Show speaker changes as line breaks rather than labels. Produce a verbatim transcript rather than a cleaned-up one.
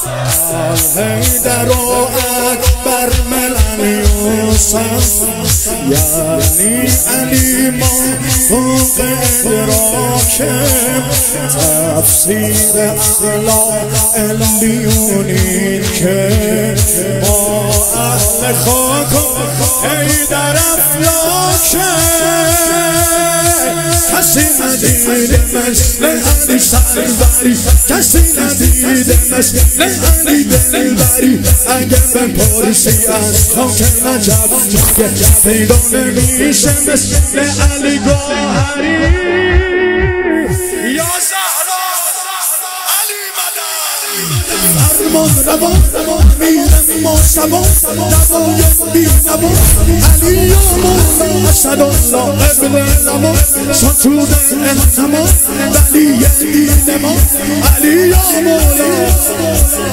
حیدر و اکبر ملن یوسف یعنی علی ما فوق ادراکم تفسیر اخلاق علیونین که ما اهل خاک و حیدر افلاکم کسی ندیده مثل علی سربری کسی ندیده مثل علی دلبری اگه به پرسی از خاک نجف مگه پیدا نمیشه مثل علی گوهری یا زهرا علی مدد فرمان روان میرم ما شبا دوای بی نبا علی یا مولا اسد الله ابن نما ستود انما ولی دین ما علی یا مولا